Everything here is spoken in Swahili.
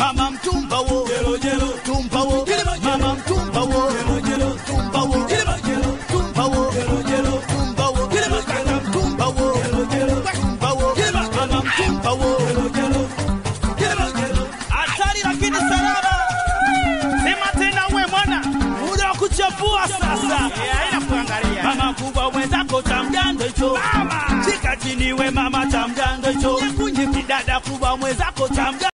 mama mtumba wo, tumba wo, mama mtumba wo, tumba wo, tumba wo, tumba wo, kaka mtumba wo, tumba wo, mama mtumba wo. Hatari lakini salama. Sema tena we mwana, muda wa kuchapua sasa. Haina kuangalia. Mama kubwa mwenzako tamgando hicho. Shika chini we mama tamgando hicho. Dada kubwa mwenzako tamgando